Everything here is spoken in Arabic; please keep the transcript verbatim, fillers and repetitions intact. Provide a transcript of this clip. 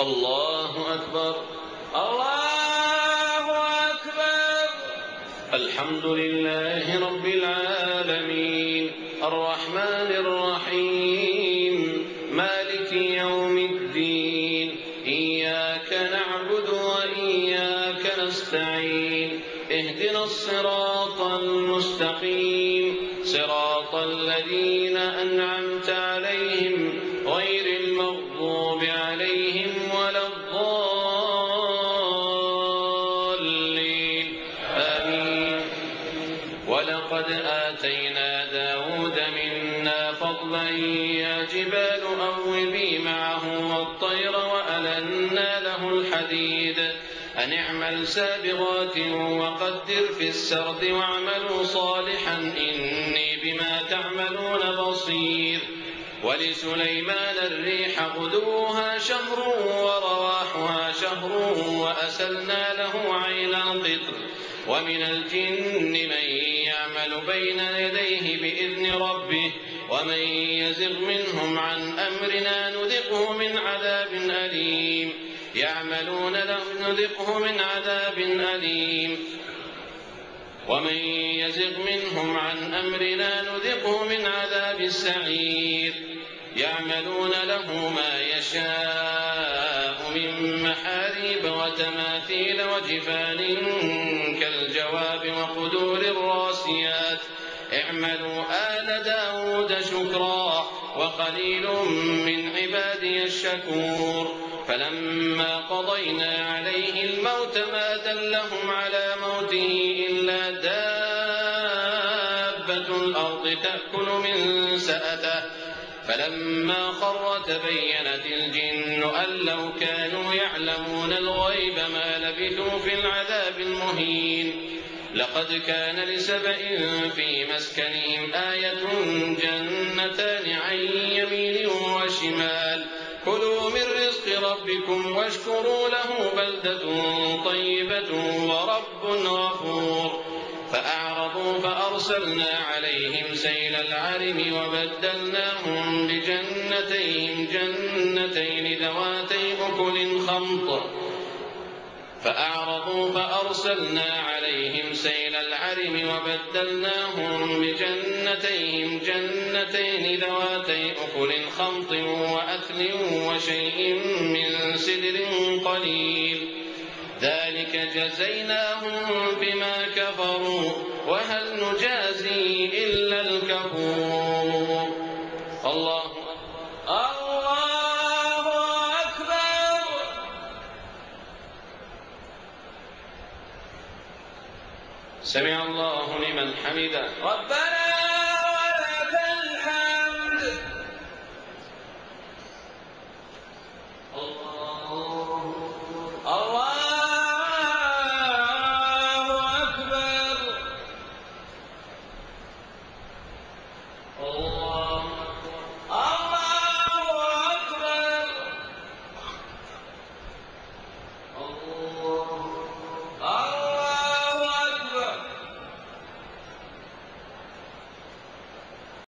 الله أكبر الله أكبر. الحمد لله رب العالمين الرحمن الرحيم مالك يوم الدين إياك نعبد وإياك نستعين اهدنا الصراط المستقيم صراط الذين أنعمت عليهم غير المغضوب عليهم ولا الضالين آمين. ولقد آتينا داود منا فضلا يا جبال أوبي معه والطير وألنا له الحديد أن اعمل سابغات وقدر في السرد واعملوا صالحا إني بما تعملون بصير. ولسليمان الريح غدوها شهر ورواحها شهر وأسلنا له عين القطر. ومن الجن من يعمل بين يديه بإذن ربه ومن يزغ منهم عن أمرنا نذقه من عذاب أليم. يعملون له نذقه من عذاب أليم. ومن يزغ منهم عن أمرنا نذقه من عذاب السعير. يعملون له ما يشاء من محاريب وتماثيل وجفان كالجواب وقدور الراسيات اعملوا آل داود شكرا وقليل من عبادي الشكور. فلما قضينا عليه الموت ما دلهم على موته إلا دابة الأرض تأكل من سأته. فلما خر تبينت الجن أن لو كانوا يعلمون الغيب ما لبثوا في العذاب المهين. لقد كان لسبإ في مسكنهم آية جنتان عن يمين وشمال كلوا من رزق ربكم واشكروا له بلدة طيبة ورب غفور. فأعرضوا فأرسلنا عليهم سيل العرم وبدلناهم بجنتين جنتين ذواتي أكل خمط فأعرضوا فأرسلنا عليهم سيل العرم وبدلناهم بجنتين جنتين ذواتي أكل خمط وأثل وشيء من سدر قليل ذلك جزيناهم بما كفروا وهل نجازي إلا الكفور. الله الله أكبر. سمع الله لمن حمده ربنا